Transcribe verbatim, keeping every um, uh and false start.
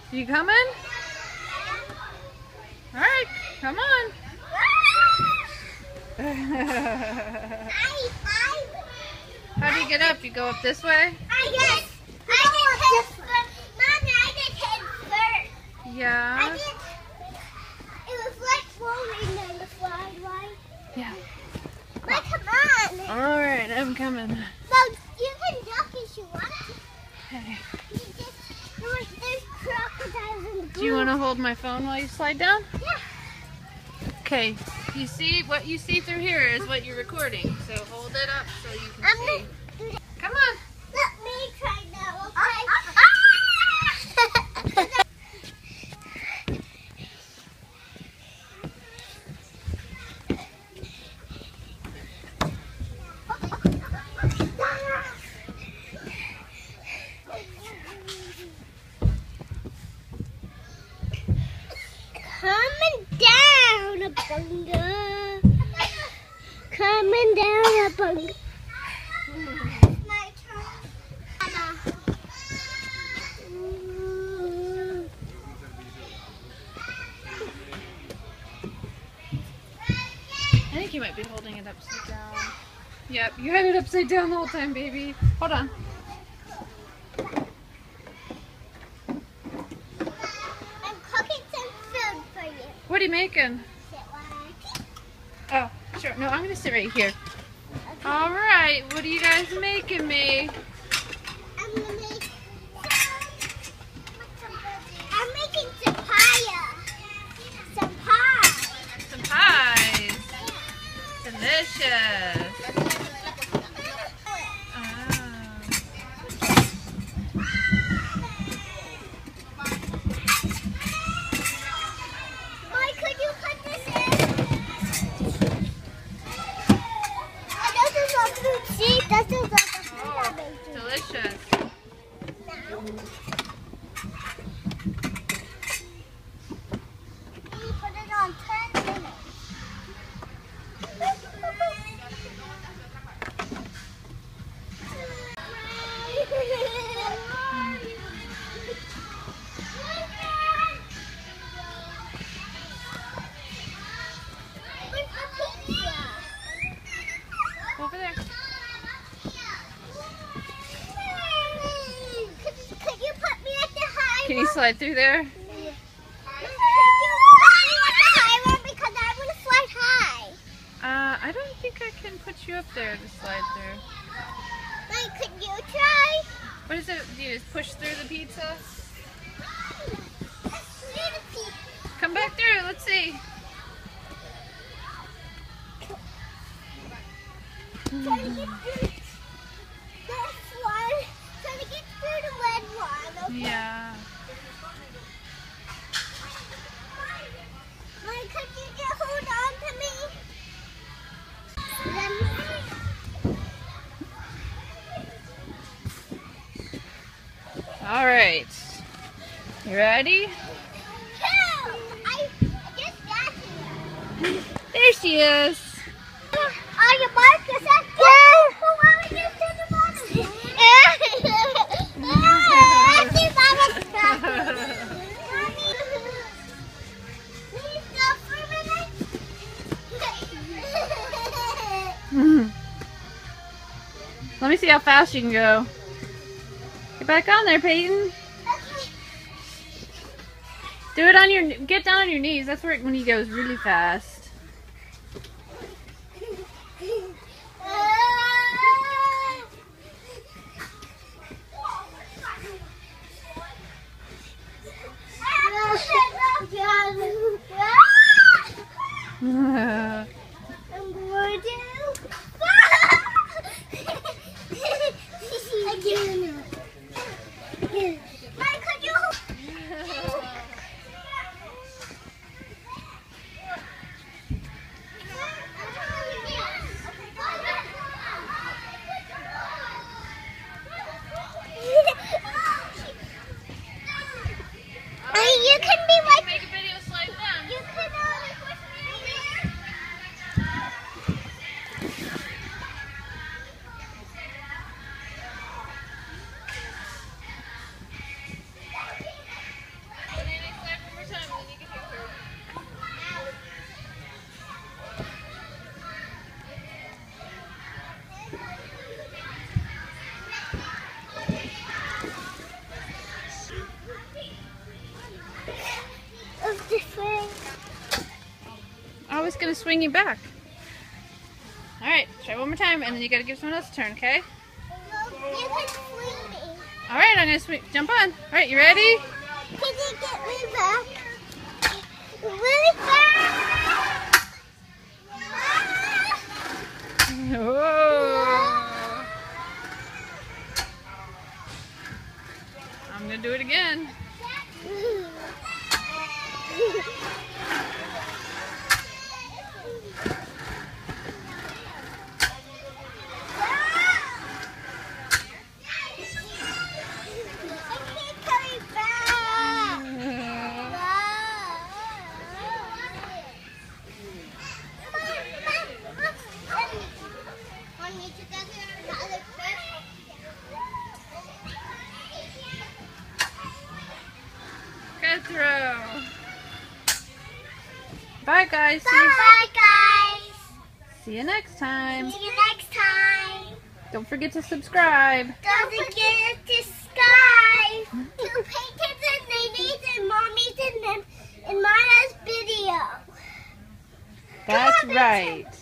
You coming? All right, come on. How do you get up? You go up this way? I guess. I did head first. Mommy, I did head first. Yeah. I did. It was like rolling on the slide, right? Yeah. But come on. All right, I'm coming. Well, you can duck if you want to. Okay. You just, there's, there's crocodiles in the pool. Do you want to hold my phone while you slide down? Yeah. Okay. You see, what you see through here is what you're recording. So hold it up so you can I'm see. gonna, Come on. let me try now, okay? Coming down a bunga. Coming down a bunga. My turn. I think you might be holding it upside down. Yep, you had it upside down the whole time, baby. Hold on. I'm cooking some food for you. What are you making? Sit while Oh, sure. No, I'm going to sit right here. Okay. All right. What are you guys making me? I'm gonna make I'm making some pie. Some pie. Some pies. Delicious. Ah. Mike, could you put this in? Oh, this is a fruit. See, this is like a fruit I'm making. Delicious. Now, you put it on ten minutes. Where's the pizza? Over there. Could, could you put me at the high Can one? you slide through there? Could you put me at the high one because I want to slide high? Uh, I don't think I can put you up there to slide through. Like, could you try? What is it? Do you just push through the pizza? Come back through. Let's see. Trying to get through this one. Trying to get through the red one, okay? Yeah. Like, could you just hold on to me? Let me. All right. You ready? Help! I just got here. There she is. Are you Marcus? Yeah. Who are you to the bottom? I see Mama's back. Mommy, please go for a minute. Let me see how fast you can go. Get back on there, Peyton. Do it on your, get down on your knees. That's where it, when he goes really fast. I'm going to. Again. Mike, could you? You can be like. Make a video slide down. You can uh, push me here. swinging back. Alright, try one more time, and then you gotta give someone else a turn, okay? No, you can swing me. Alright, I'm gonna swing. Jump on. Alright, you ready? Can you get me back? Really fast! Whoa. I'm gonna do it again. Good throw. Bye guys. Bye, bye guys. See you next time. See you next time. Don't forget to subscribe. Don't forget to subscribe to Peyton's and Minnie's and Mommy's and, and Mama's video. That's right.